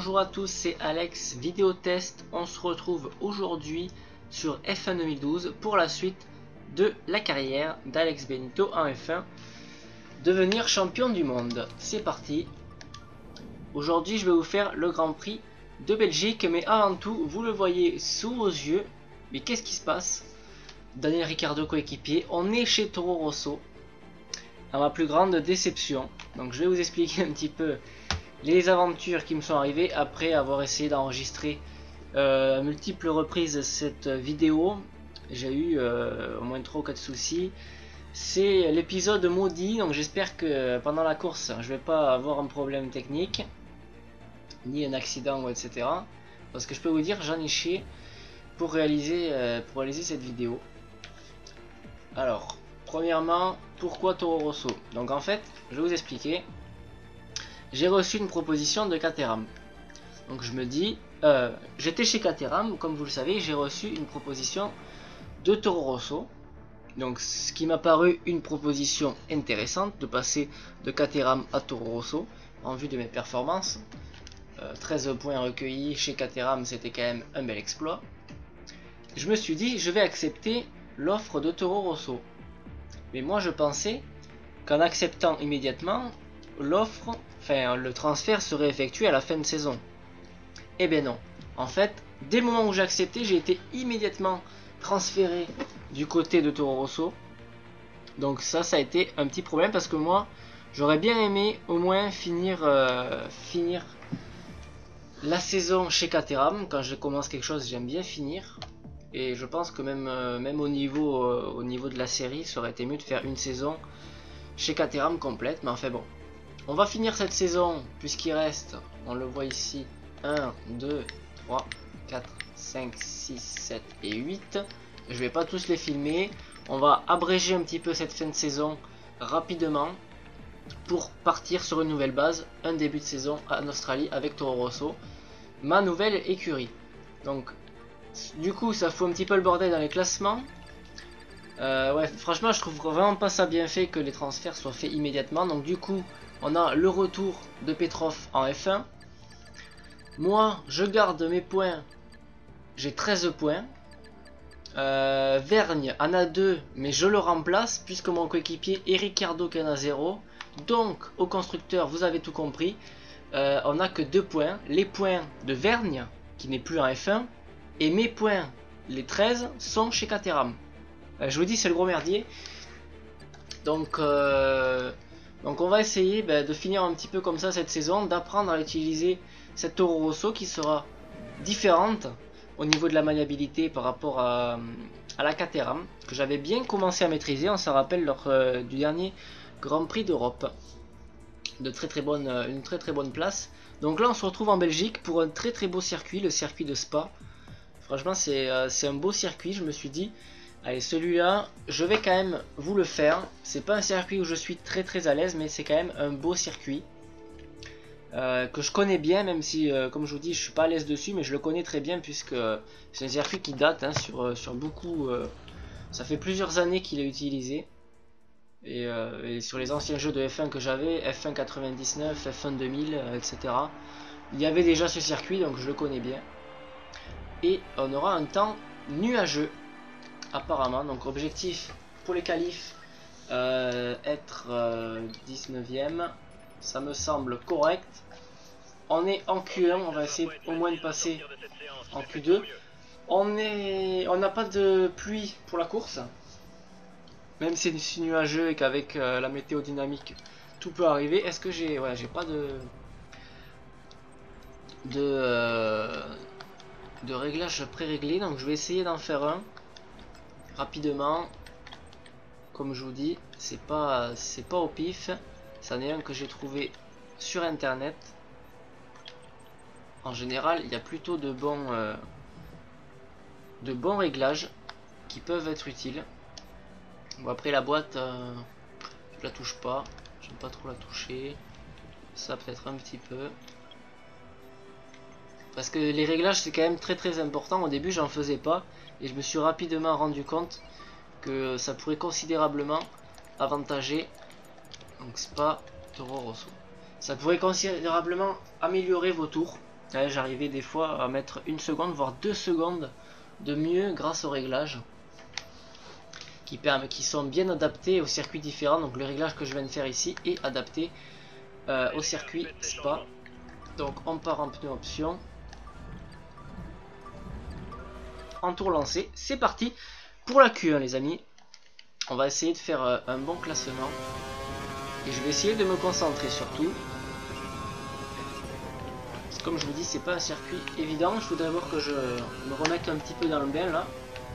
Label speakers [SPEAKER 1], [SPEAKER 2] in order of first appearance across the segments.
[SPEAKER 1] Bonjour à tous, c'est Alex, vidéo test. On se retrouve aujourd'hui sur F1 2012 pour la suite de la carrière d'Alex Benito en F1, devenir champion du monde. C'est parti. Aujourd'hui je vais vous faire le Grand Prix de Belgique, mais avant tout, vous le voyez sous vos yeux. Mais qu'est-ce qui se passe? Daniel Ricciardo coéquipier, on est chez Toro Rosso, à ma plus grande déception. Donc je vais vous expliquer un petit peu les aventures qui me sont arrivées après avoir essayé d'enregistrer à multiples reprises cette vidéo. J'ai eu au moins 3 ou 4 soucis. C'est l'épisode maudit, donc j'espère que pendant la course je vais pas avoir un problème technique ni un accident ou etc. Parce que je peux vous dire, j'en ai chié pour réaliser cette vidéo. Alors premièrement, pourquoi Toro Rosso? Donc en fait, je vais vous expliquer. J'ai reçu une proposition de Caterham. Donc je me dis, j'étais chez Caterham, comme vous le savez, j'ai reçu une proposition de Toro Rosso. Donc ce qui m'a paru une proposition intéressante de passer de Caterham à Toro Rosso en vue de mes performances. 13 points recueillis chez Caterham, c'était quand même un bel exploit. Je me suis dit, je vais accepter l'offre de Toro Rosso. Mais moi je pensais qu'en acceptant immédiatement, le transfert serait effectué à la fin de saison. Eh bien non. En fait, dès le moment où j'ai accepté, j'ai été immédiatement transféré du côté de Toro Rosso. Donc ça a été un petit problème parce que moi, j'aurais bien aimé au moins finir la saison chez Caterham. Quand je commence quelque chose, j'aime bien finir. Et je pense que même au niveau de la série, ça aurait été mieux de faire une saison chez Caterham complète. Mais enfin bon. On va finir cette saison, puisqu'il reste, on le voit ici, 1, 2, 3, 4, 5, 6, 7 et 8. Je vais pas tous les filmer. On va abréger un petit peu cette fin de saison rapidement pour partir sur une nouvelle base, un début de saison en Australie avec Toro Rosso, ma nouvelle écurie. Donc, du coup, ça fout un petit peu le bordel dans les classements. Ouais, franchement, je trouve vraiment pas ça bien fait que les transferts soient faits immédiatement. Donc, du coup, on a le retour de Petrov en F1. Moi, je garde mes points. J'ai 13 points. Vergne en a 2, mais je le remplace puisque mon coéquipier est Ricciardo qui en a 0. Donc, au constructeur, vous avez tout compris. On n'a que 2 points. Les points de Vergne, qui n'est plus en F1. Et mes points, les 13, sont chez Caterham. Je vous dis, c'est le gros merdier. Donc on va essayer de finir un petit peu comme ça cette saison, d'apprendre à utiliser cette Toro Rosso qui sera différente au niveau de la maniabilité par rapport à la Caterham, que j'avais bien commencé à maîtriser, on s'en rappelle lors du dernier Grand Prix d'Europe. Une très très bonne place. Donc là on se retrouve en Belgique pour un très très beau circuit, le circuit de Spa. Franchement c'est un beau circuit, je me suis dit. Allez, celui-là, je vais quand même vous le faire. C'est pas un circuit où je suis très très à l'aise, mais c'est quand même un beau circuit que je connais bien, même si, comme je vous dis, je suis pas à l'aise dessus, mais je le connais très bien puisque c'est un circuit qui date hein, sur beaucoup. Ça fait plusieurs années qu'il est utilisé. Et sur les anciens jeux de F1 que j'avais, F1 99, F1 2000, etc. Il y avait déjà ce circuit, donc je le connais bien. Et on aura un temps nuageux. Apparemment, donc objectif pour les qualifs, être 19ème, ça me semble correct. On est en Q1, on va essayer au moins de passer en Q2. On n'a pas de pluie pour la course, même si c'est nuageux et qu'avec la météo dynamique, tout peut arriver. Est-ce que j'ai pas de réglage pré-réglé, donc je vais essayer d'en faire un. Rapidement, comme je vous dis, c'est pas au pif, c'en est un que j'ai trouvé sur internet. En général, il y a plutôt de bons réglages qui peuvent être utiles. Bon, après la boîte, je la touche pas, j'aime pas trop la toucher. Ça peut-être un petit peu. Parce que les réglages c'est quand même très très important. Au début j'en faisais pas et je me suis rapidement rendu compte que ça pourrait considérablement avantager donc Spa, Toro Rosso. Ça pourrait considérablement améliorer vos tours Ouais, j'arrivais des fois à mettre 1 seconde, voire 2 secondes de mieux grâce aux réglages qui sont bien adaptés aux circuits différents. Donc le réglage que je viens de faire ici est adapté au circuit Spa. Donc on part en pneu option. En tour lancé, c'est parti pour la Q1 les amis. On va essayer de faire un bon classement. Et je vais essayer de me concentrer surtout. Parce que comme je vous dis, c'est pas un circuit évident. Il faut d'abord que je me remette un petit peu dans le bain là.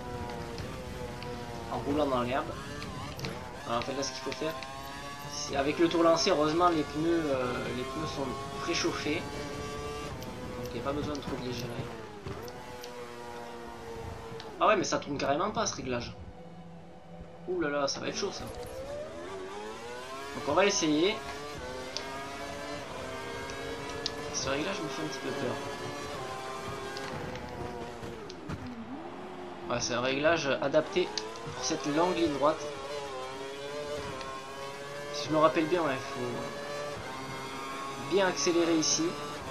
[SPEAKER 1] En roulant dans l'herbe. En fait là ce qu'il faut faire, avec le tour lancé, heureusement les pneus sont préchauffés. Donc il n'y a pas besoin de trop de les gérer. Ah ouais mais ça tourne carrément pas ce réglage. Ouh là là, ça va être chaud ça. Donc on va essayer. Ce réglage me fait un petit peu peur. Ouais, c'est un réglage adapté pour cette longue ligne droite. Si je me rappelle bien, il faut bien accélérer ici.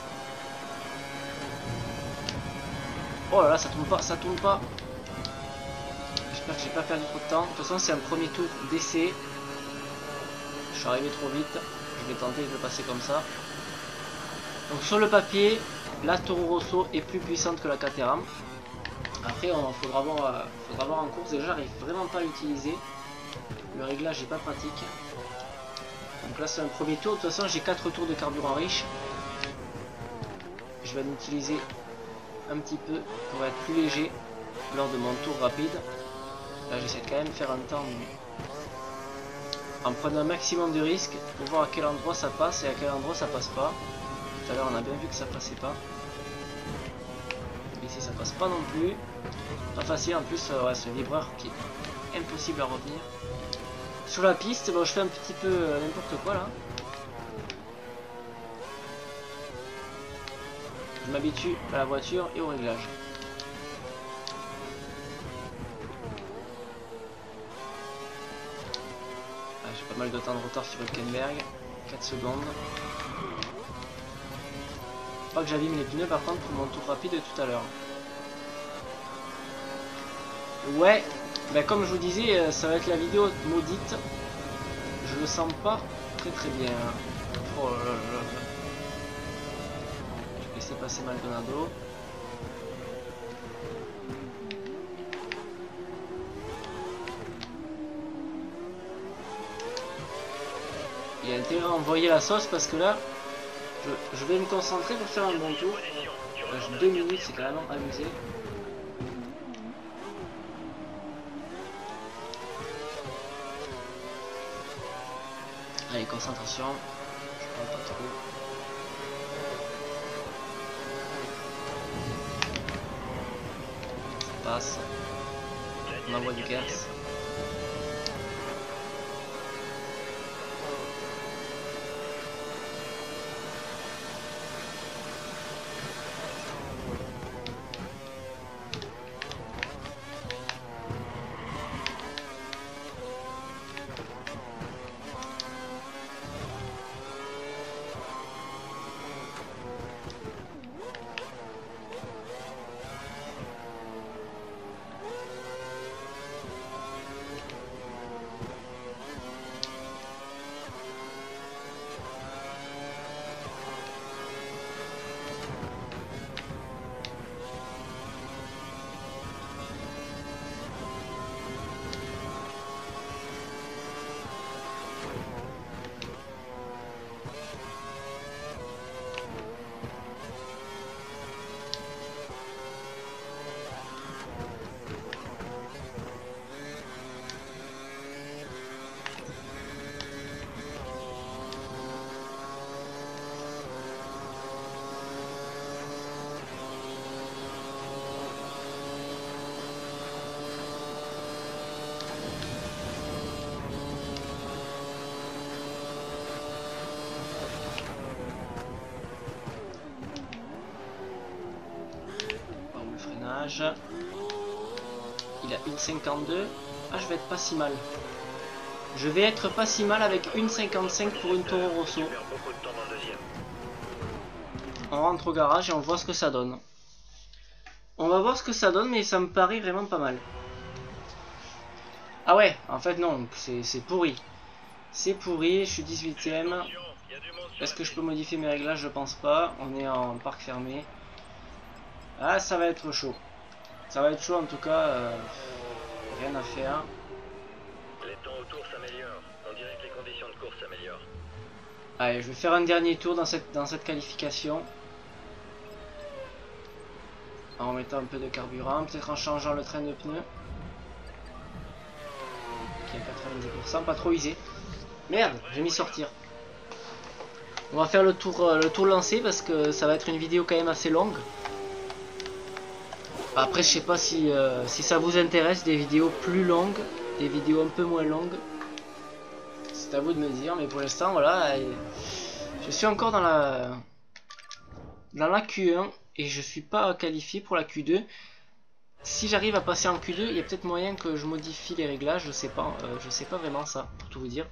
[SPEAKER 1] Oh là là, ça tourne pas, ça tourne pas. J'espère que j'ai pas perdu trop de temps. De toute façon, c'est un premier tour d'essai. Je suis arrivé trop vite. Je vais tenter de le passer comme ça. Donc sur le papier, la Toro Rosso est plus puissante que la Caterham. Après, il faudra voir en course. Déjà, j'arrive vraiment pas à l'utiliser. Le réglage n'est pas pratique. Donc là, c'est un premier tour. De toute façon, j'ai 4 tours de carburant riche. Je vais l'utiliser un petit peu pour être plus léger lors de mon tour rapide. Là, j'essaie de quand même faire un temps en prenant un maximum de risques pour voir à quel endroit ça passe et à quel endroit ça passe pas. Tout à l'heure, on a bien vu que ça passait pas. Ici, ça passe pas non plus. Pas facile en plus, ouais, ce vibreur qui est impossible à retenir. Sur la piste, bon, je fais un petit peu n'importe quoi là. Je m'habitue à la voiture et au réglage. Ah, j'ai pas mal de temps de retard sur Hülkenberg. 4 secondes. Pas que j'abîme les pneus par contre pour mon tour rapide de tout à l'heure. Ouais, ben comme je vous disais, ça va être la vidéo maudite. Je le sens pas très bien. Oh là là là. Je vais laisser passer Maldonado. Il y a intérêt à envoyer la sauce parce que là, je vais me concentrer pour faire un bon tour. 2 minutes, c'est carrément amusé. Allez, concentration. Je parle pas trop. Ça passe. On envoie du gaz. Il a 1,52. Ah, je vais être pas si mal. Je vais être pas si mal avec 1,55 pour une Toro Rosso. On rentre au garage et on voit ce que ça donne. On va voir ce que ça donne, mais ça me paraît vraiment pas mal. Ah ouais, en fait non, c'est pourri. C'est pourri, je suis 18ème. Est-ce que je peux modifier mes réglages? Je pense pas. On est en parc fermé. Ah, ça va être chaud. Ça va être chaud en tout cas. Rien à faire.
[SPEAKER 2] Les temps autour s'améliorent. On dirait que les conditions de course s'améliorent.
[SPEAKER 1] Allez, je vais faire un dernier tour dans cette qualification. En mettant un peu de carburant, peut-être en changeant le train de pneus. Qui est à 90%, pas trop usé. Merde, j'ai mis sortir. On va faire le tour lancé parce que ça va être une vidéo quand même assez longue. Après, je sais pas si ça vous intéresse, des vidéos plus longues, des vidéos un peu moins longues. C'est à vous de me dire, mais pour l'instant, voilà, je suis encore dans la Q1 et je suis pas qualifié pour la Q2. Si j'arrive à passer en Q2, il y a peut-être moyen que je modifie les réglages, je sais pas vraiment ça, pour tout vous dire.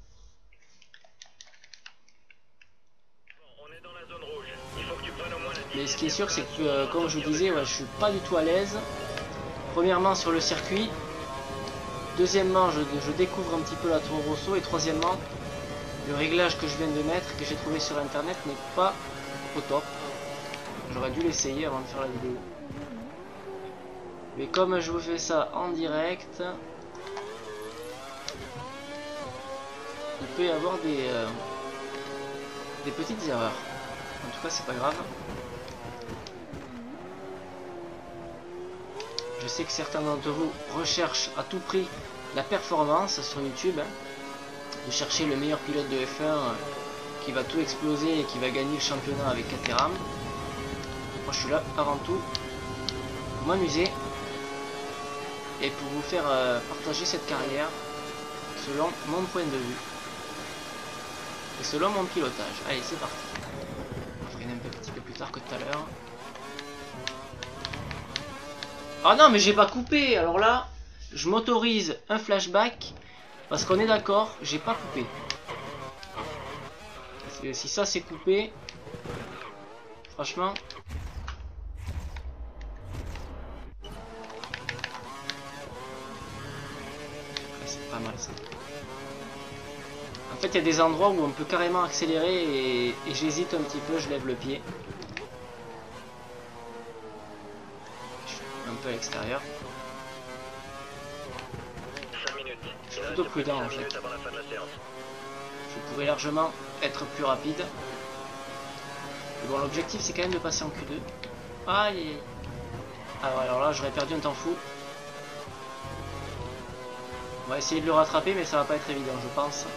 [SPEAKER 2] On est dans la zone rouge. Il faut que tu prennes au moins la
[SPEAKER 1] Mais ce qui est sûr, c'est que, comme je vous disais, ouais, je suis pas du tout à l'aise. Premièrement, sur le circuit. Deuxièmement, je découvre un petit peu la Toro Rosso. Et troisièmement, le réglage que je viens de mettre, que j'ai trouvé sur internet, n'est pas au top. J'aurais dû l'essayer avant de faire la vidéo. Mais comme je vous fais ça en direct, il peut y avoir des petites erreurs. En tout cas, c'est pas grave. Je sais que certains d'entre vous recherchent à tout prix la performance sur YouTube. Vous cherchez le meilleur pilote de F1 qui va tout exploser et qui va gagner le championnat avec Caterham. Moi je suis là avant tout pour m'amuser et pour vous faire partager cette carrière selon mon point de vue et selon mon pilotage. Allez, c'est parti. On va freiner un petit peu plus tard que tout à l'heure. Ah non, mais j'ai pas coupé. Alors là, je m'autorise un flashback parce qu'on est d'accord, j'ai pas coupé. Parce que si ça c'est coupé, franchement. C'est pas mal ça. En fait, il y a des endroits où on peut carrément accélérer et j'hésite un petit peu, je lève le pied. Je suis un peu à l'extérieur. Je suis plutôt prudent en fait. Je pourrais largement être plus rapide. Mais bon, l'objectif c'est quand même de passer en Q2. Aïe. Alors là, j'aurais perdu un temps fou. On va essayer de le rattraper, mais ça va pas être évident, je pense.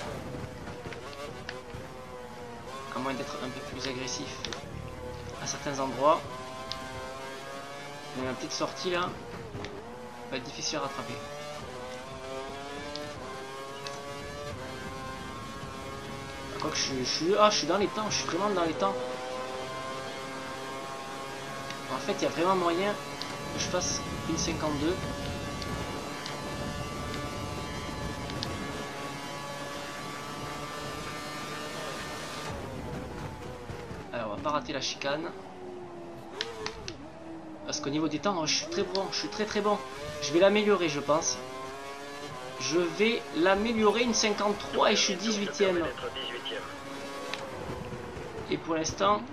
[SPEAKER 1] À moins d'être un peu plus agressif à certains endroits. Il y a une petite sortie là. Ça va être difficile à rattraper. Quoique je suis dans les temps, je suis vraiment dans les temps. En fait, il y a vraiment moyen que je fasse une 52. Alors, on va pas rater la chicane. Parce qu'au niveau des temps, je suis très bon, je suis très bon. Je vais l'améliorer, je pense. Je vais l'améliorer une 53 et je suis 18ème. Et pour l'instant,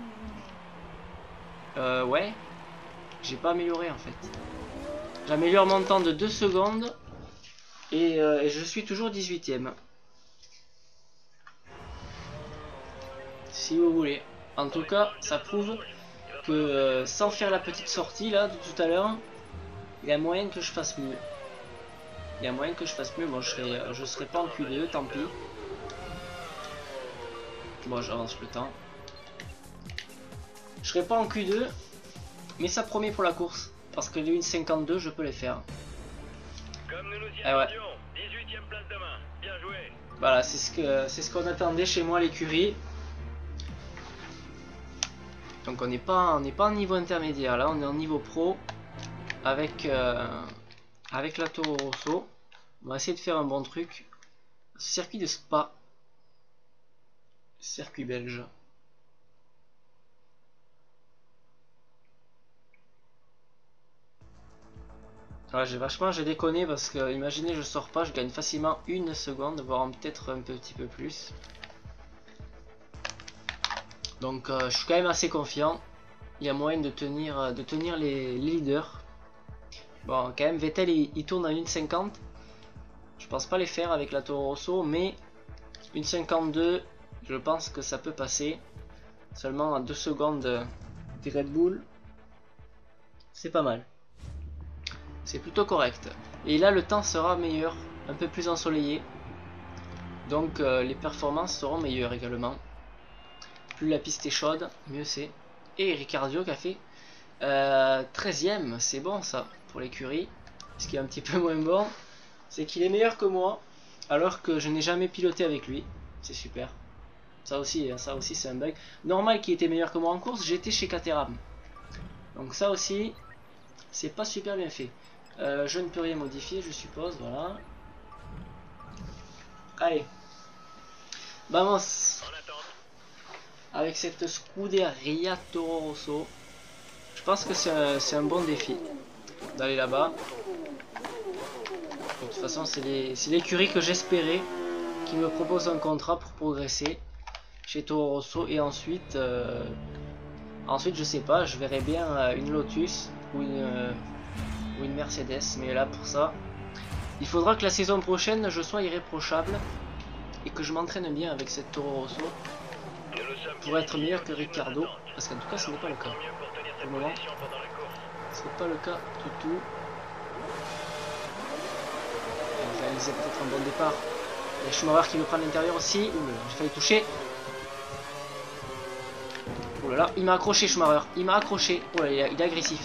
[SPEAKER 1] ouais, j'ai pas amélioré en fait. J'améliore mon temps de 2 secondes et je suis toujours 18ème. Si vous voulez. En tout cas, ça prouve que sans faire la petite sortie là de tout à l'heure, il y a moyen que je fasse mieux. Il y a moyen que je fasse mieux. Bon, je serai pas en Q2, tant pis. Bon, j'avance le temps. Je serai pas en Q2, mais ça promet pour la course. Parce que les 1,52, je peux les faire.
[SPEAKER 2] Comme nous nous y
[SPEAKER 1] ouais.
[SPEAKER 2] 18ème place demain. Bien joué.
[SPEAKER 1] Voilà, c'est ce qu'on attendait chez moi à l'écurie. Donc on n'est pas en niveau intermédiaire. Là, on est en niveau pro avec la Toro Rosso. On va essayer de faire un bon truc. Circuit de Spa. Circuit belge. Ouais, j'ai déconné parce que imaginez je sors pas, je gagne facilement 1 seconde, voire peut-être un petit peu plus. Donc je suis quand même assez confiant. Il y a moyen de tenir les leaders. Bon, quand même Vettel il tourne à 1,50. Je pense pas les faire avec la Toro Rosso, mais 1,52, je pense que ça peut passer. Seulement à 2 secondes des Red Bull. C'est pas mal. C'est plutôt correct. Et là le temps sera meilleur, un peu plus ensoleillé. Donc les performances seront meilleures également. Plus la piste est chaude, mieux c'est. Et Ricciardo qui a fait 13ème, c'est bon ça pour l'écurie. Ce qui est un petit peu moins bon, c'est qu'il est meilleur que moi, alors que je n'ai jamais piloté avec lui. C'est super. Ça aussi c'est un bug. Normal qu'il était meilleur que moi en course, j'étais chez Caterham. Donc ça aussi, c'est pas super bien fait. Je ne peux rien modifier, je suppose, voilà. Allez. Vamos. Avec cette Scuderia Toro Rosso. Je pense que c'est un bon défi d'aller là-bas. De toute façon, c'est l'écurie que j'espérais qui me propose un contrat pour progresser chez Toro Rosso. Et ensuite, je sais pas, je verrai bien une Lotus ou une Mercedes. Mais là, pour ça, il faudra que la saison prochaine, je sois irréprochable et que je m'entraîne bien avec cette Toro Rosso pour être meilleur que Ricciardo. Parce qu'en tout cas, ce n'est pas le cas. Pour le moment, ce n'est pas le cas du tout. Il réalisait peut-être un bon départ. Il y a Schumacher qui me prend à l'intérieur aussi. Ouh là, j'ai failli toucher. Oh là là, il m'a accroché Schumacher. Il m'a accroché. Oh là, il est agressif.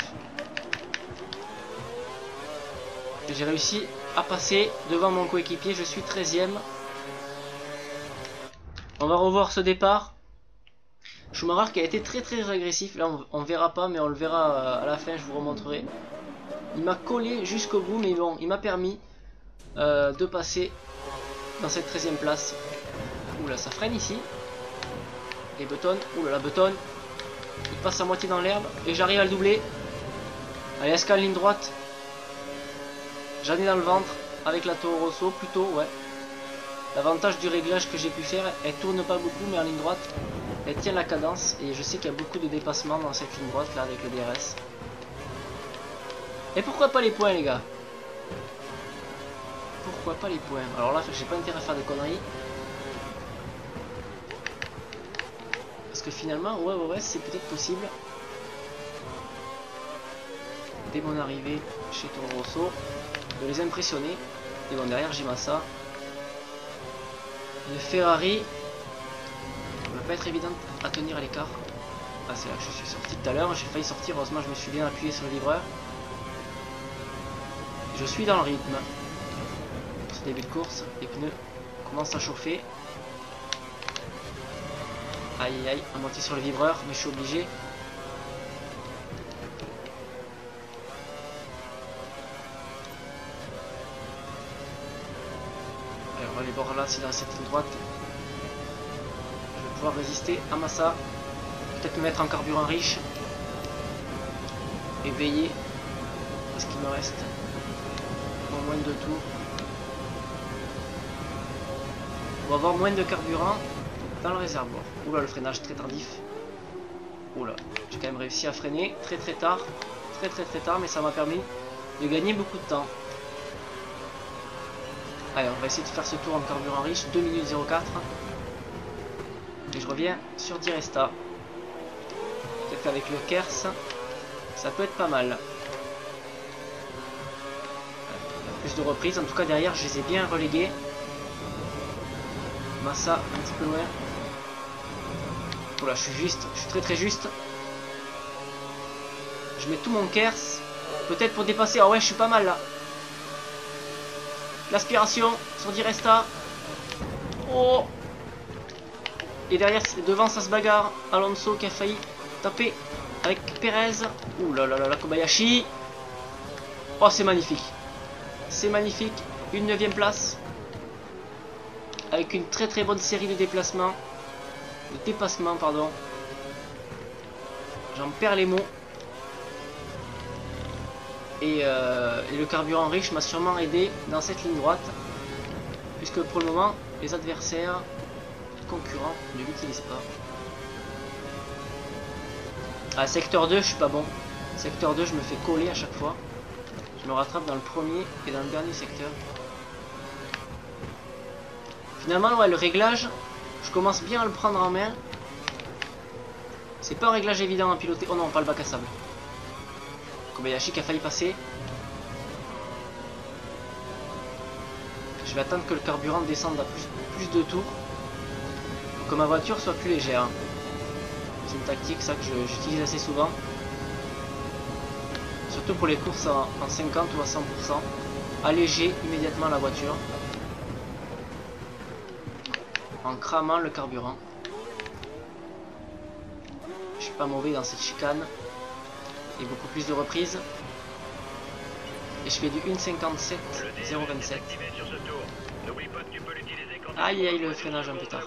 [SPEAKER 1] J'ai réussi à passer devant mon coéquipier. Je suis 13ème. On va revoir ce départ. Schumacher qui a été très agressif. Là on verra pas, mais on le verra à la fin, je vous remontrerai. Il m'a collé jusqu'au bout, mais bon, il m'a permis de passer dans cette 13ème place. Oula, ça freine ici. Et Button, oula la Button. Il passe à moitié dans l'herbe et j'arrive à le doubler. Allez, escale ligne droite. J'en ai dans le ventre avec la Toro Rosso, plutôt, ouais. L'avantage du réglage que j'ai pu faire, elle tourne pas beaucoup, mais en ligne droite, elle tient la cadence. Et je sais qu'il y a beaucoup de dépassements dans cette ligne droite là avec le DRS. Et pourquoi pas les points, les gars? Pourquoi pas les points? Alors là, j'ai pas intérêt à faire des conneries. Parce que finalement, ouais, c'est peut-être possible. Dès mon arrivée chez Toro Rosso, de les impressionner. Et bon, derrière, j'ai Massa. Le Ferrari ne va pas être évident à tenir à l'écart. Ah, c'est là que je suis sorti tout à l'heure. J'ai failli sortir. Heureusement, je me suis bien appuyé sur le livreur. Je suis dans le rythme. Ce début de course, les pneus commencent à chauffer. Aïe, à moitié sur le vibreur, mais je suis obligé. Allez, on va aller voir là, c'est dans cette ligne droite. Je vais pouvoir résister à Massa. Peut-être me mettre en carburant riche. Et veiller à ce qu'il me reste au moins de 2 tours. On va avoir moins de carburant dans le réservoir. Oula, le freinage très tardif. Oula, j'ai quand même réussi à freiner très tard. Très tard, mais ça m'a permis de gagner beaucoup de temps. Allez, on va essayer de faire ce tour en carburant riche. 2 minutes 04. Et je reviens sur Diresta. Peut-être qu'avec le Kers, ça peut être pas mal. Plus de reprises, en tout cas derrière je les ai bien relégués. Massa un petit peu loin. Voilà, je suis très juste. Je mets tout mon Kers. Peut-être pour dépasser. Ah ouais, je suis pas mal là. L'aspiration sur Diresta. Oh. Et derrière, devant ça se bagarre. Alonso qui a failli taper avec Perez. Ouh là là, Kobayashi. Oh, c'est magnifique. C'est magnifique. Une 9ème place. Avec une très bonne série de déplacements. De dépassements, pardon. J'en perds les mots. Et le carburant riche m'a sûrement aidé dans cette ligne droite. Puisque pour le moment, les adversaires concurrents ne l'utilisent pas. Ah, secteur 2, je suis pas bon. Secteur 2, je me fais coller à chaque fois. Je me rattrape dans le premier et dans le dernier secteur. Finalement, ouais, le réglage, je commence bien à le prendre en main. C'est pas un réglage évident à piloter. Oh non, pas le bac à sable. Kobayashi qui a failli passer. Je vais attendre que le carburant descende à plus de tours. Pour que ma voiture soit plus légère. C'est une tactique ça que j'utilise assez souvent. Surtout pour les courses en 50 ou à 100%. Alléger immédiatement la voiture. En cramant le carburant. Je suis pas mauvais dans cette chicane. Et beaucoup plus de reprises. Et je fais du 1.57 0.27. Aïe aïe, le freinage un peu tard.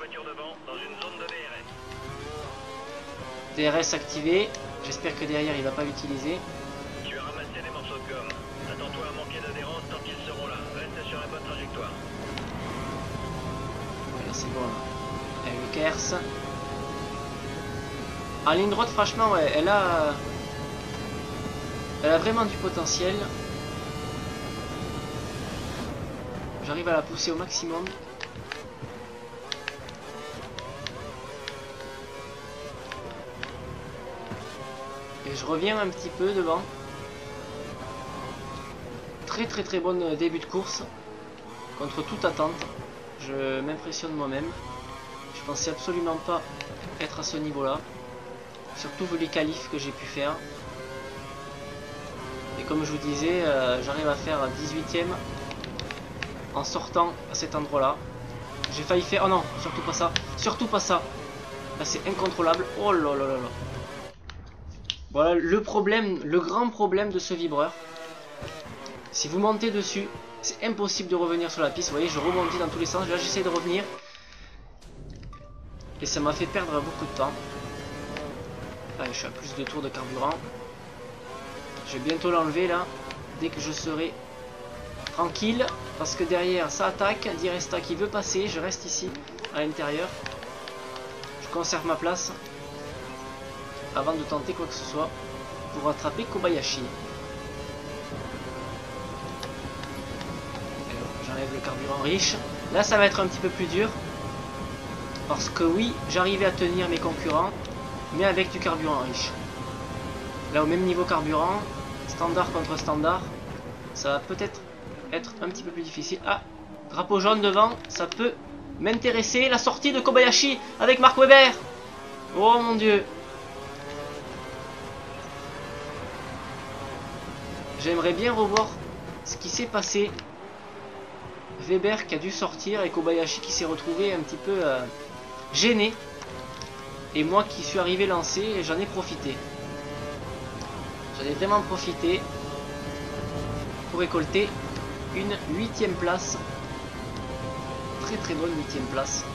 [SPEAKER 1] DRS activé. J'espère que derrière il va pas l'utiliser.
[SPEAKER 2] Tu as ramassé des morceaux de gomme. Attends-toi à manquer d'adhérence tant qu'ils seront là. Reste sur la bonne trajectoire.
[SPEAKER 1] Voilà, c'est bon. Avec le Kers. En ligne droite, franchement, ouais, elle a vraiment du potentiel. J'arrive à la pousser au maximum. Et je reviens un petit peu devant. Très bon début de course. Contre toute attente. Je m'impressionne moi-même. Je pensais absolument pas être à ce niveau-là. Surtout vu les qualifs que j'ai pu faire. Et comme je vous disais, j'arrive à faire 18ème en sortant à cet endroit-là. J'ai failli faire... Oh non, surtout pas ça. Surtout pas ça. Là, c'est incontrôlable. Oh là là là là. Voilà le problème, le grand problème de ce vibreur. Si vous montez dessus, c'est impossible de revenir sur la piste. Vous voyez, je rebondis dans tous les sens. Là, j'essaie de revenir. Et ça m'a fait perdre beaucoup de temps. Allez, je suis à plus de tours de carburant. Je vais bientôt l'enlever là. Dès que je serai tranquille. Parce que derrière, ça attaque. Di Resta qui veut passer. Je reste ici, à l'intérieur. Je conserve ma place. Avant de tenter quoi que ce soit. Pour rattraper Kobayashi. J'enlève le carburant riche. Là, ça va être un petit peu plus dur. Parce que oui, j'arrivais à tenir mes concurrents. Mais avec du carburant riche. Là, au même niveau carburant. Standard contre standard. Ça va peut-être être un petit peu plus difficile. Ah, drapeau jaune devant. Ça peut m'intéresser. La sortie de Kobayashi avec Mark Webber. Oh mon dieu. J'aimerais bien revoir ce qui s'est passé. Weber qui a dû sortir et Kobayashi qui s'est retrouvé un petit peu gêné. Et moi qui suis arrivé lancé, et j'en ai profité. J'en ai vraiment profité pour récolter une 8ème place. Très bonne 8ème place.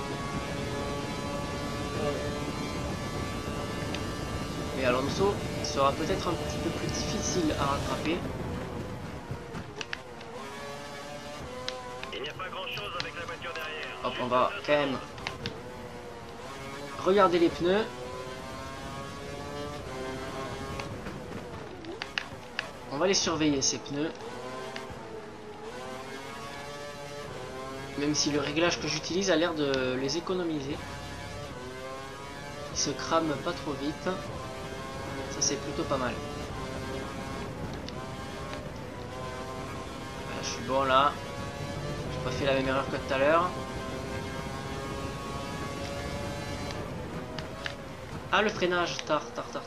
[SPEAKER 1] Et Alonso sera peut-être un petit peu plus difficile à rattraper.
[SPEAKER 2] Il n'y a pas grand-chose avec la voiture derrière.
[SPEAKER 1] Hop, on va quand même regarder les pneus. On va les surveiller ces pneus. Même si le réglage que j'utilise a l'air de les économiser. Ils se crament pas trop vite. Ça c'est plutôt pas mal. Voilà, je suis bon là. J'ai pas fait la même erreur que tout à l'heure. Ah, le freinage, tard.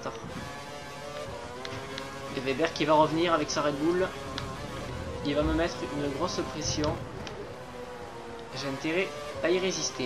[SPEAKER 1] Et Weber qui va revenir avec sa Red Bull. Il va me mettre une grosse pression. J'ai intérêt à y résister.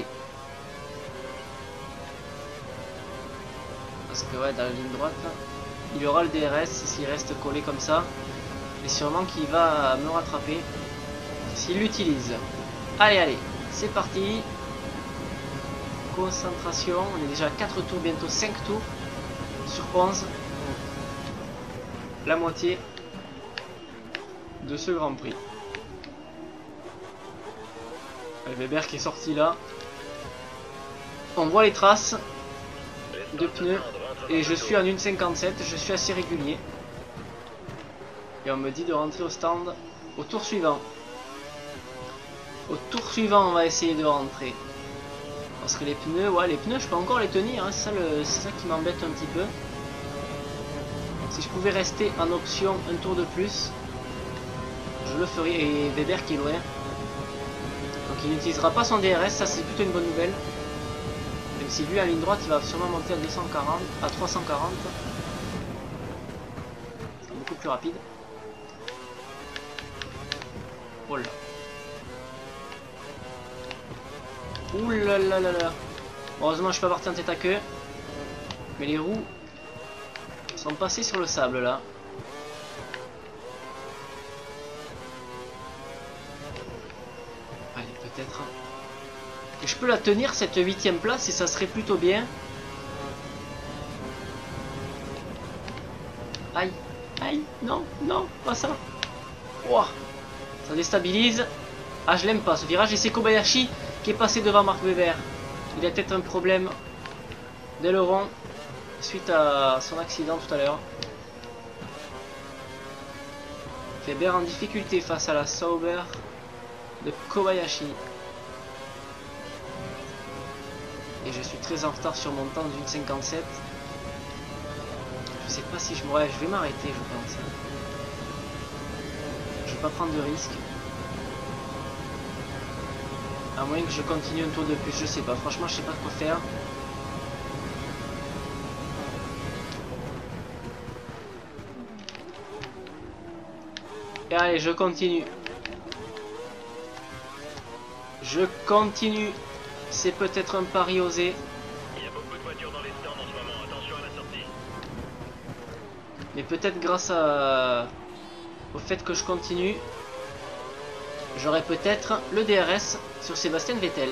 [SPEAKER 1] Parce que ouais, dans la ligne droite, il aura le DRS s'il reste collé comme ça. Et sûrement qu'il va me rattraper s'il l'utilise. Allez, c'est parti. Concentration, on est déjà à 4 tours, bientôt 5 tours sur 11. La moitié de ce Grand Prix. Allez, Weber qui est sorti là. On voit les traces de pneus et je suis en 1,57, je suis assez régulier. Et on me dit de rentrer au stand au tour suivant. Au tour suivant, on va essayer de rentrer. Parce que les pneus, ouais, les pneus, je peux encore les tenir, hein, c'est ça qui m'embête un petit peu. Si je pouvais rester en option un tour de plus, je le ferais. Et Weber qui est loin. Donc il n'utilisera pas son DRS, ça c'est plutôt une bonne nouvelle. Même si lui, en ligne droite, il va sûrement monter à 240, à 340. C'est beaucoup plus rapide. Oh là. Ouh là là là là. Heureusement je suis pas parti en tête à queue. Mais les roues sont passées sur le sable là. Allez, peut-être. Et je peux la tenir cette 8ème place et ça serait plutôt bien. Aïe, aïe, non, non, pas ça. Ouah, ça déstabilise. Ah, je l'aime pas ce virage et c'est Kobayashi qui est passé devant Mark Webber. Il a peut-être un problème d'aileron suite à son accident tout à l'heure. Webber en difficulté face à la Sauber de Kobayashi. Et je suis très en retard sur mon temps d'une 57. Je sais pas si je me... Ouais, je vais m'arrêter, je pense. Je vais pas prendre de risque. À moins que je continue un tour de plus, je sais pas. Franchement, je sais pas quoi faire. Et allez, je continue. Je continue. C'est peut-être un pari osé.
[SPEAKER 2] Il y a beaucoup de voitures dans les stands en ce moment, attention à la sortie.
[SPEAKER 1] Mais peut-être grâce au fait que je continue, j'aurai peut-être le DRS sur Sébastien Vettel.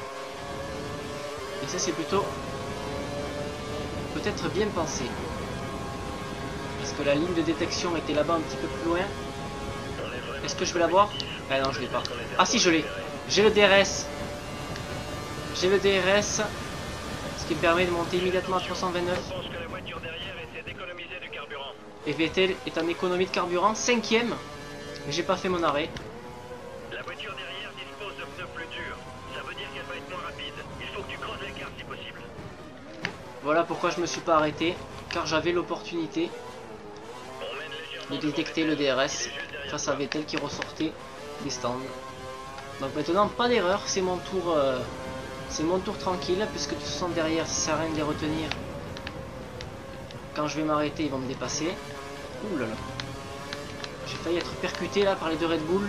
[SPEAKER 1] Et ça c'est plutôt peut-être bien pensé. Parce que la ligne de détection était là-bas un petit peu plus loin. Est-ce que je vais l'avoir? Ah non, je l'ai pas. Ah si, je l'ai. J'ai le DRS. J'ai le DRS. Ce qui me permet de monter immédiatement à 329.
[SPEAKER 2] Je pense que la voiture derrière essaie d'économiser du carburant.
[SPEAKER 1] Et Vettel est en économie de carburant, 5ème. Mais j'ai pas fait mon arrêt.
[SPEAKER 2] La voiture derrière dispose de pneus plus durs. Ça veut dire qu'elle va être moins rapide. Il faut que tu creuses l'écart si possible.
[SPEAKER 1] Voilà pourquoi je me suis pas arrêté. Car j'avais l'opportunité
[SPEAKER 2] On mène légèrement
[SPEAKER 1] de détecter le DRS face à Vettel qui ressortait des stands. Donc maintenant pas d'erreur, c'est mon tour tranquille puisque de toute façon derrière ça sert à rien de les retenir. Quand je vais m'arrêter ils vont me dépasser. Ouh là là. J'ai failli être percuté là par les deux Red Bull.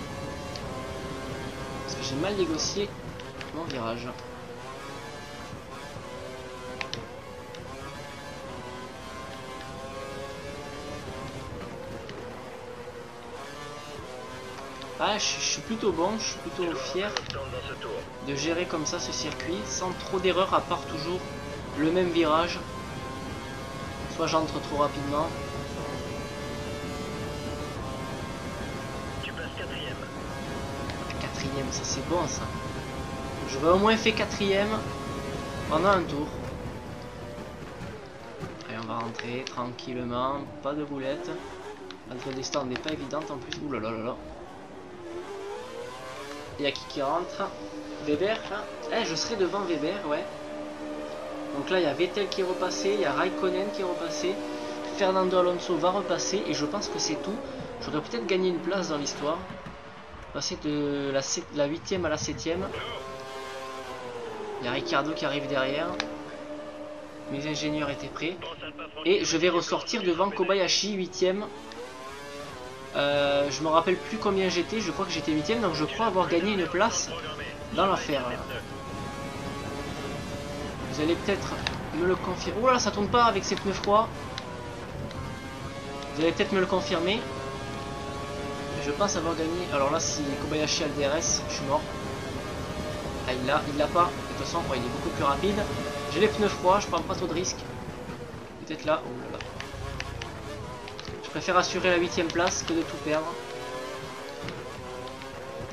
[SPEAKER 1] Parce que j'ai mal négocié mon virage. Ah, je suis plutôt bon, je suis plutôt fier de gérer comme ça ce circuit sans trop d'erreurs à part toujours le même virage. Soit j'entre trop rapidement.
[SPEAKER 2] Tu passes 4ème.
[SPEAKER 1] 4ème, ça c'est bon ça. J'aurais au moins fait 4ème pendant un tour. Allez, on va rentrer tranquillement, pas de boulette. L'entrée des stands n'est pas évidente en plus. Ouh là là là là. Il y a qui rentre? Weber, là. Eh, je serai devant Weber, ouais. Donc là, il y a Vettel qui est repassé, il y a Raikkonen qui est repassé, Fernando Alonso va repasser, et je pense que c'est tout. J'aurais peut-être gagné une place dans l'histoire. Passer de la 8ème à la 7ème. Il y a Ricciardo qui arrive derrière. Mes ingénieurs étaient prêts. Et je vais ressortir devant Kobayashi, 8ème. Je me rappelle plus combien j'étais, je crois que j'étais 8ème, donc je crois avoir gagné une place dans l'affaire. Vous allez peut-être me le confirmer. Ouh là, ça tourne pas avec ces pneus froids. Vous allez peut-être me le confirmer. Je pense avoir gagné. Alors là, si Kobayashi a le DRS, je suis mort. Ah, il l'a pas. De toute façon, il est beaucoup plus rapide. J'ai les pneus froids, je prends pas trop de risques. Peut-être là. Oh là là. Je préfère assurer la 8ème place que de tout perdre.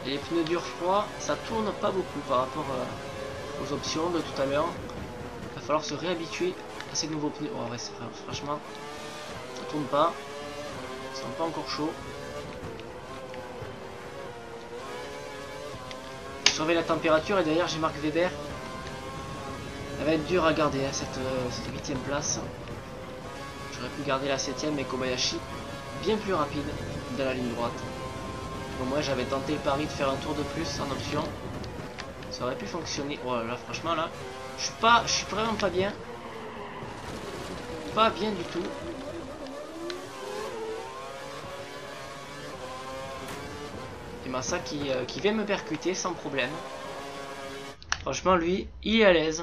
[SPEAKER 1] Et les pneus durs froids, ça tourne pas beaucoup par rapport aux options de tout à l'heure. Il va falloir se réhabituer à ces nouveaux pneus. Oh ouais, franchement, ça tourne pas. Ils sont pas encore chauds. Je surveille la température et derrière j'ai Marc Weber. Elle va être dure à garder hein, cette 8ème place. J'aurais pu garder la 7ème mais Kobayashi bien plus rapide dans la ligne droite. Bon, moi j'avais tenté le pari de faire un tour de plus en option. Ça aurait pu fonctionner. Oh là là, franchement là, je suis vraiment pas bien. Pas bien du tout. Et Massa qui vient me percuter sans problème. Franchement lui, il est à l'aise.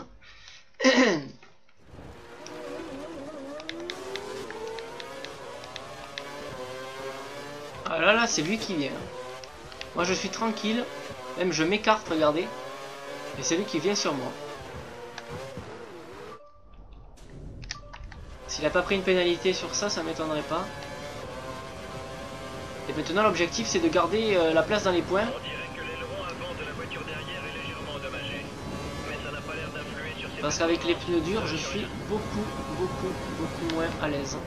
[SPEAKER 1] Ah là là, c'est lui qui vient. Moi je suis tranquille. Même je m'écarte, regardez. Et c'est lui qui vient sur moi. S'il n'a pas pris une pénalité sur ça, ça m'étonnerait pas. Et maintenant l'objectif c'est de garder la place dans les points.
[SPEAKER 2] On dirait que l'aileron avant de la voiture derrière est légèrement endommagé. Mais ça n'a pas l'air d'influer sur ses...
[SPEAKER 1] Parce qu'avec les pneus durs, je suis beaucoup moins à l'aise.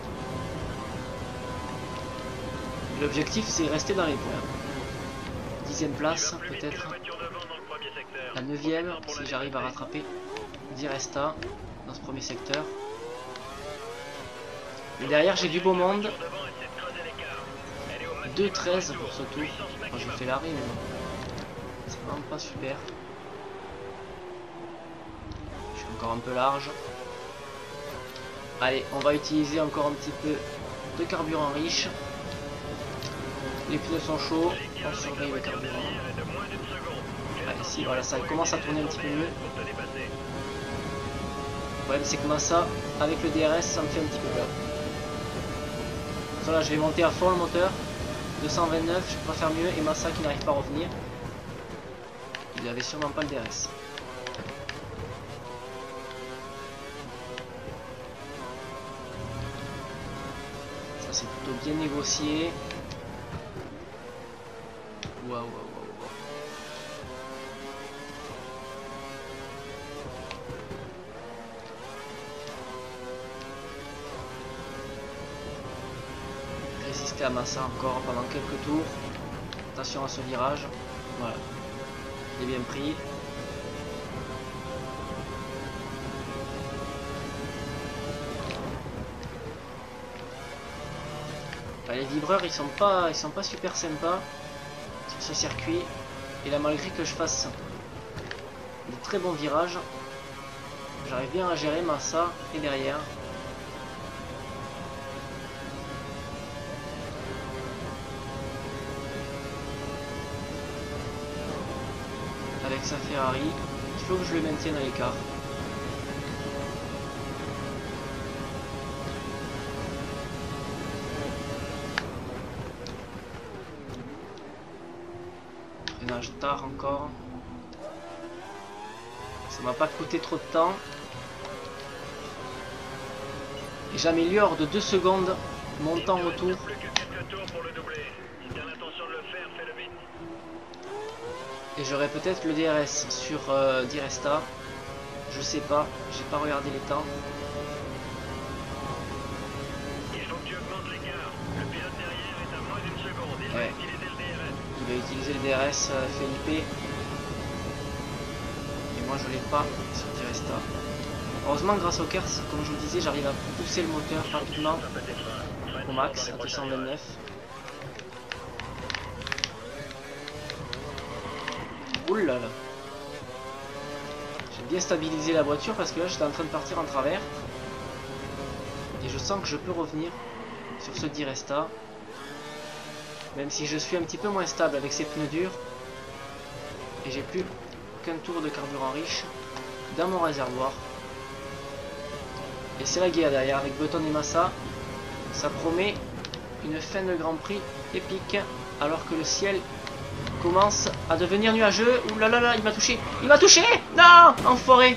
[SPEAKER 1] L'objectif c'est rester dans les points. 10ème place peut-être. La 9ème si j'arrive à rattraper Di Resta dans ce premier secteur. Et derrière j'ai du beau monde. 2,13 pour ce tour. Moi j'ai fait l'arrêt mais c'est vraiment pas super. Je suis encore un peu large. Allez, on va utiliser encore un petit peu de carburant riche. Les pneus sont chauds, on surveille le carburant. Allez, si, voilà, ça commence à tourner un petit peu mieux. Le problème, c'est que Massa, avec le DRS, ça me fait un petit peu peur. Voilà, je vais monter à fond le moteur. 229, je peux pas faire mieux. Et Massa qui n'arrive pas à revenir. Il avait sûrement pas le DRS. Ça, c'est plutôt bien négocié. Waouh. Résister à Massa encore pendant quelques tours. Attention à ce virage. Voilà. Il est bien pris. Les vibreurs ils sont pas super sympas sur ce circuit. Et là malgré que je fasse de très bons virages, j'arrive bien à gérer Massa et derrière. Avec sa Ferrari, il faut que je le maintienne à l'écart. Freinage tard encore. Ça m'a pas coûté trop de temps. Et j'améliore de 2 secondes mon temps retour. Et j'aurai peut-être le DRS sur Di Resta. Je sais pas, j'ai pas regardé les temps.
[SPEAKER 2] Il faut que tu augmentes l'écart. Le pilote derrière est à moins d'une seconde. Il va utiliser le DRS.
[SPEAKER 1] Il va utiliser le DRS Felipe. Et moi je l'ai pas sur Di Resta. Heureusement grâce au KERS, comme je vous disais, j'arrive à pousser le moteur rapidement au max à 229. Oulala. J'ai bien stabilisé la voiture parce que là j'étais en train de partir en travers. Et je sens que je peux revenir sur ce Di Resta. Même si je suis un petit peu moins stable avec ces pneus durs. Et j'ai plus qu'un tour de carburant riche dans mon réservoir. Et c'est la guerre derrière avec Button et Massa. Ça promet une fin de Grand Prix épique alors que le ciel commence à devenir nuageux. Ouh là là là, il m'a touché. Il m'a touché. Non, enfoiré.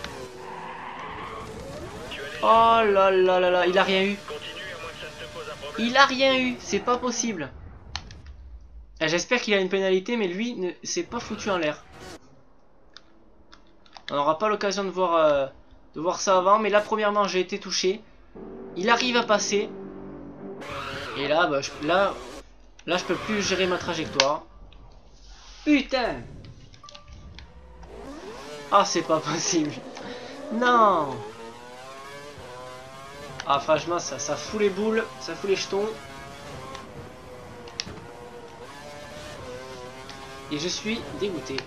[SPEAKER 1] Oh là là là là, il a rien eu. Il a rien eu, c'est pas possible. J'espère qu'il a une pénalité, mais lui ne s'est pas foutu en l'air. On n'aura pas l'occasion de voir ça avant, mais là premièrement j'ai été touché. Il arrive à passer. Et là, bah, là je peux plus gérer ma trajectoire. Putain! Ah, c'est pas possible. Non! Ah, franchement, ça fout les boules, ça fout les jetons. Et je suis dégoûté.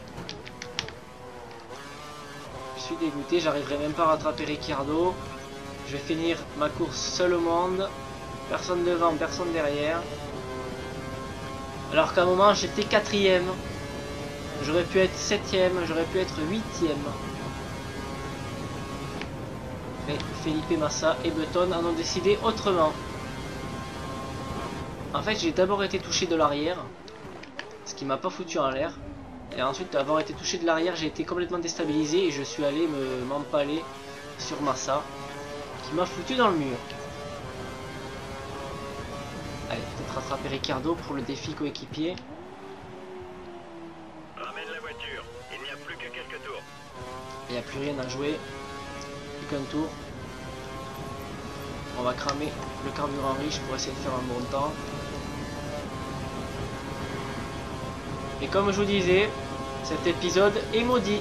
[SPEAKER 1] Je suis dégoûté, j'arriverai même pas à rattraper Ricciardo. Je vais finir ma course seul au monde. Personne devant, personne derrière. Alors qu'à un moment j'étais 4ème. J'aurais pu être 7ème, j'aurais pu être 8ème. Mais Felipe Massa et Button en ont décidé autrement. En fait j'ai d'abord été touché de l'arrière, ce qui m'a pas foutu en l'air. Et ensuite d'avoir été touché de l'arrière, j'ai été complètement déstabilisé et je suis allé m'empaler sur Massa, qui m'a foutu dans le mur. Allez, peut-être rattraper Ricciardo pour le défi coéquipier.
[SPEAKER 2] Ramène la voiture, il n'y a plus que quelques tours.
[SPEAKER 1] Il n'y a plus rien à jouer, plus qu'un tour. On va cramer le carburant riche pour essayer de faire un bon temps. Et comme je vous disais, cet épisode est maudit.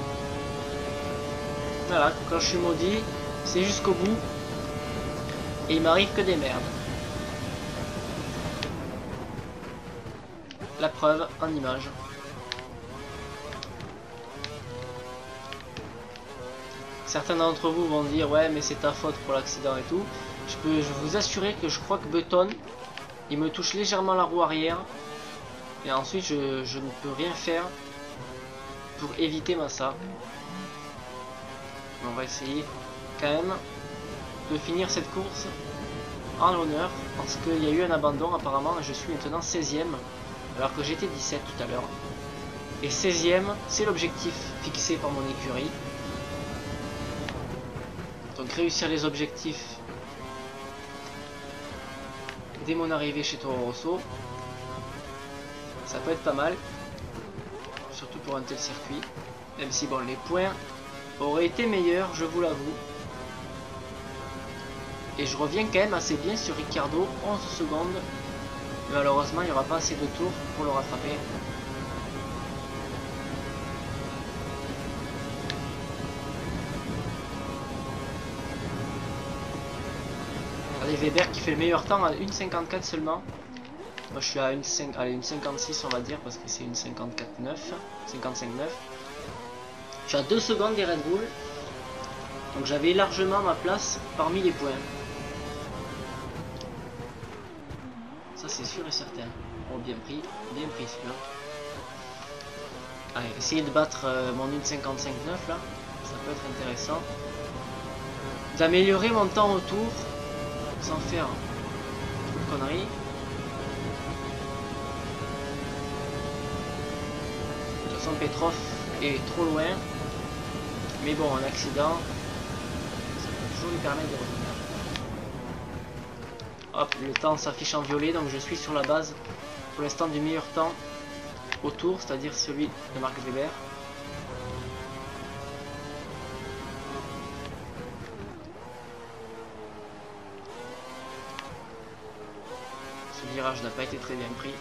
[SPEAKER 1] Voilà, quand je suis maudit, c'est jusqu'au bout. Et il m'arrive que des merdes. La preuve en image. Certains d'entre vous vont dire ouais mais c'est ta faute pour l'accident et tout. Je peux vous assurer que je crois que Button, il me touche légèrement la roue arrière. Et ensuite je ne peux rien faire pour éviter Massa. On va essayer quand même de finir cette course en l'honneur. Parce qu'il y a eu un abandon apparemment et je suis maintenant 16ème. Alors que j'étais 17 tout à l'heure. Et 16ème c'est l'objectif fixé par mon écurie. Donc réussir les objectifs dès mon arrivée chez Toro Rosso, ça peut être pas mal, surtout pour un tel circuit, même si bon les points auraient été meilleurs, je vous l'avoue. Et je reviens quand même assez bien sur Ricciardo, 11 secondes, mais malheureusement il n'y aura pas assez de tours pour le rattraper. Allez, Weber qui fait le meilleur temps à 1,54 seulement. Moi je suis à 1,56 on va dire parce que c'est 1,54,9, 55,9. Je suis à 2 secondes des Red Bull. Donc j'avais largement ma place parmi les points. Ça c'est sûr et certain. Oh bien pris celui-là. Allez, essayer de battre mon 1,55,9 là, ça peut être intéressant. D'améliorer mon temps au tour. Sans faire de conneries. De toute façon Petrov est trop loin. Mais bon, un accident, ça peut toujours lui permettre de revenir. Hop, le temps s'affiche en violet, donc je suis sur la base pour l'instant du meilleur temps au tour, c'est-à-dire celui de Mark Webber. Le virage n'a pas été très bien pris.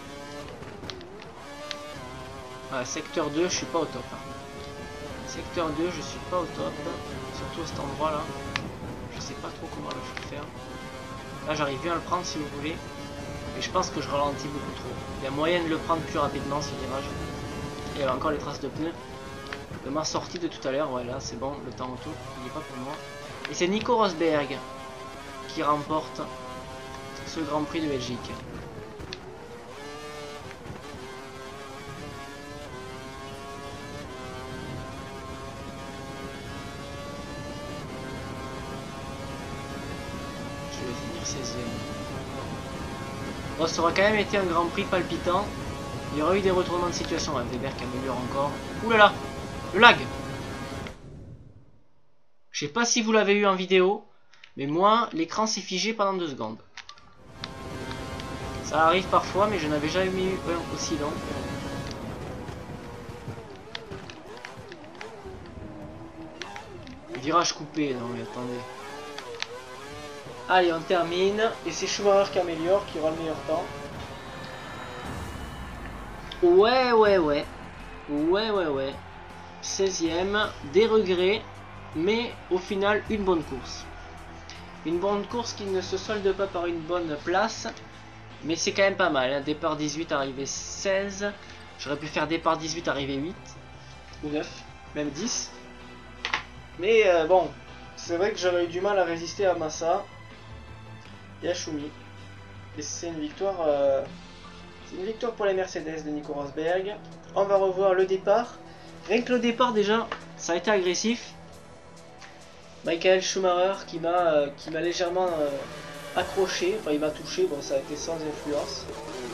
[SPEAKER 1] Voilà, secteur 2, je suis pas au top. Secteur 2, je suis pas au top. Surtout à cet endroit là. Je sais pas trop comment le faire. Là, j'arrive bien à le prendre si vous voulez. Mais je pense que je ralentis beaucoup trop. Il y a moyen de le prendre plus rapidement ce virage. Et il y avait encore les traces de pneus de ma sortie de tout à l'heure. Ouais, là c'est bon, le temps auto, il n'est pas pour moi. Et c'est Nico Rosberg qui remporte ce Grand Prix de Belgique. Je vais finir 16ème. Bon, ça aura quand même été un Grand Prix palpitant. Il y aura eu des retournements de situation. Weber qui améliore encore. Ouh là là, le lag. Je sais pas si vous l'avez eu en vidéo, mais moi, l'écran s'est figé pendant 2 secondes. Ça arrive parfois, mais je n'avais jamais eu un aussi long. Virage coupé, non mais attendez. Allez, on termine. Et c'est Schumacher qui améliore, qui aura le meilleur temps. Ouais. Ouais. 16ème, des regrets, mais au final, une bonne course. Une bonne course qui ne se solde pas par une bonne place, mais c'est quand même pas mal. Hein. Départ 18, arrivée 16. J'aurais pu faire départ 18, arrivée 8. Ou 9, même 10. Mais bon, c'est vrai que j'aurais eu du mal à résister à Massa et à Schumi. Et c'est une victoire pour les Mercedes de Nico Rosberg. On va revoir le départ. Rien que le départ déjà, ça a été agressif. Michael Schumacher qui m'a légèrement accroché, enfin il m'a touché, bon ça a été sans influence.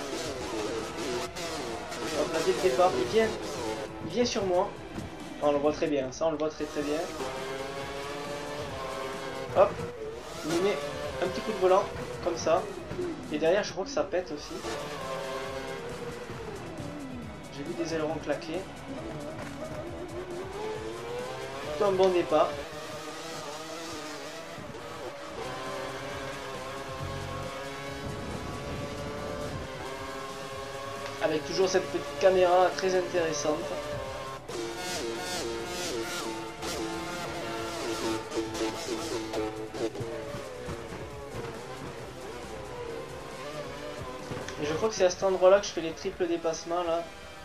[SPEAKER 1] Donc là dès le départ, il vient sur moi. On le voit très bien, ça on le voit très bien. Hop, il me met un petit coup de volant, comme ça. Et derrière je crois que ça pète aussi. J'ai vu des ailerons claquer. Plutôt un bon départ. Avec toujours cette petite caméra très intéressante. Et je crois que c'est à cet endroit là que je fais les triples dépassements là.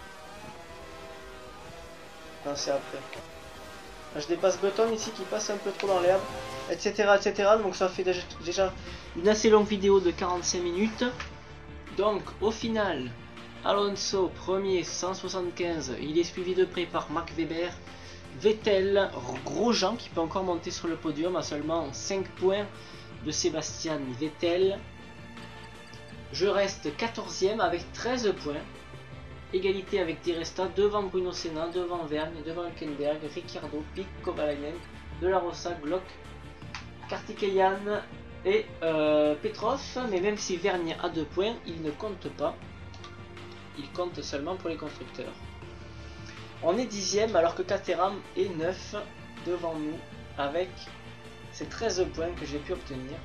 [SPEAKER 1] Non, c'est après. Je dépasse Button ici qui passe un peu trop dans l'herbe, etc. Donc ça fait déjà une assez longue vidéo de 45 minutes. Donc au final, Alonso premier 175, il est suivi de près par Max Weber. Vettel, Grosjean qui peut encore monter sur le podium à seulement 5 points de Sébastien Vettel. Je reste 14ème avec 13 points. Égalité avec Di Resta devant Bruno Senna, devant Vergne, devant Hülkenberg, Ricciardo, Pic, Kovalainen, De La Rosa, Glock, Kartikeyan et Petrov. Mais même si Vergne a 2 points, il ne compte pas. Il compte seulement pour les constructeurs. On est 10ème alors que Caterham est 9 devant nous avec ces 13 points que j'ai pu obtenir.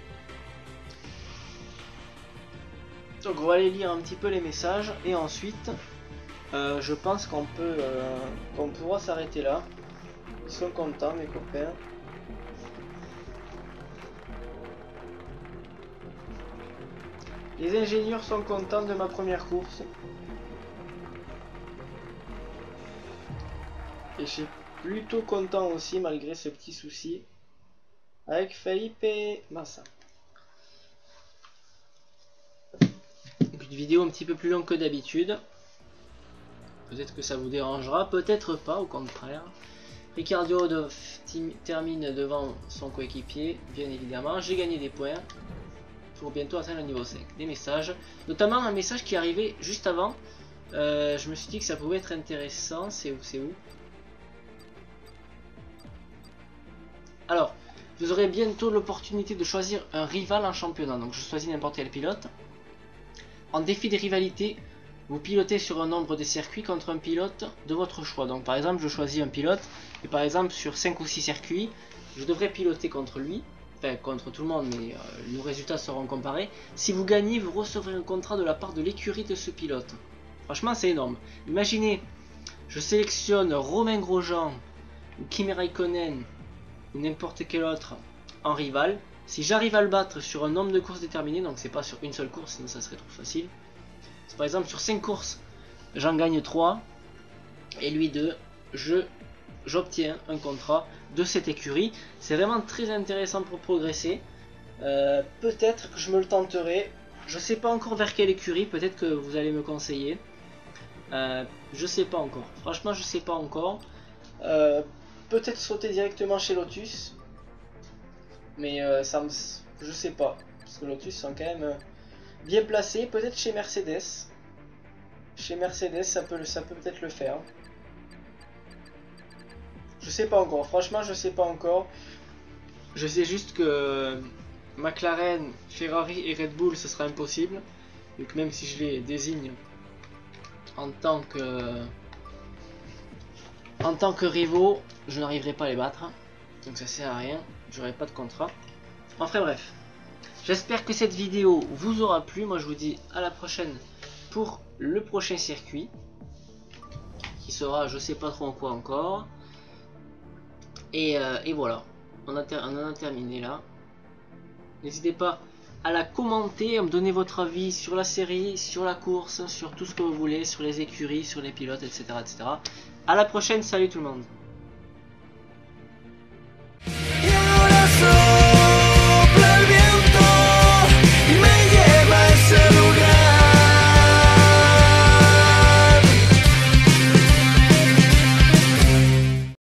[SPEAKER 1] Donc on va aller lire un petit peu les messages et ensuite je pense qu'on pourra s'arrêter là. Ils sont contents mes copains. Les ingénieurs sont contents de ma première course. Et je suis plutôt content aussi malgré ce petit souci avec Felipe Massa. Une vidéo un petit peu plus longue que d'habitude. Peut-être que ça vous dérangera, peut-être pas, au contraire. Ricciardo termine devant son coéquipier, bien évidemment. J'ai gagné des points pour bientôt atteindre le niveau 5. Des messages, notamment un message qui arrivait juste avant. Je me suis dit que ça pouvait être intéressant. C'est où? Alors, vous aurez bientôt l'opportunité de choisir un rival en championnat. Donc je choisis n'importe quel pilote. En défi des rivalités, vous pilotez sur un nombre de circuits contre un pilote de votre choix. Donc par exemple, je choisis un pilote, et par exemple sur 5 ou 6 circuits, je devrais piloter contre lui, enfin contre tout le monde, mais nos résultats seront comparés. Si vous gagnez, vous recevrez un contrat de la part de l'écurie de ce pilote. Franchement, c'est énorme. Imaginez, je sélectionne Romain Grosjean, ou Kimi Raikkonen, ou n'importe quel autre en rival. Si j'arrive à le battre sur un nombre de courses déterminé, donc c'est pas sur une seule course, sinon ça serait trop facile. Par exemple sur 5 courses, j'en gagne 3 et lui 2, j'obtiens un contrat de cette écurie. C'est vraiment très intéressant pour progresser. Peut-être que je me le tenterai. Je sais pas encore vers quelle écurie, peut-être que vous allez me conseiller. Je sais pas encore. Franchement, je sais pas encore. Peut-être sauter directement chez Lotus. Mais je sais pas. Parce que Lotus sont quand même bien placés. Peut-être chez Mercedes. Chez Mercedes, ça peut peut-être le faire. Je sais pas encore. Franchement, je sais pas encore. Je sais juste que McLaren, Ferrari et Red Bull, ce sera impossible. Vu que même si je les désigne en tant que rivaux, je n'arriverai pas à les battre. Donc ça sert à rien, j'aurai pas de contrat. Enfin bref, j'espère que cette vidéo vous aura plu. Moi je vous dis à la prochaine pour le prochain circuit, qui sera je sais pas trop en quoi encore. Et voilà, on en a terminé là. N'hésitez pas à la commenter, à me donner votre avis sur la série, sur la course, sur tout ce que vous voulez, sur les écuries, sur les pilotes, etc. etc. À la prochaine, salut tout le monde.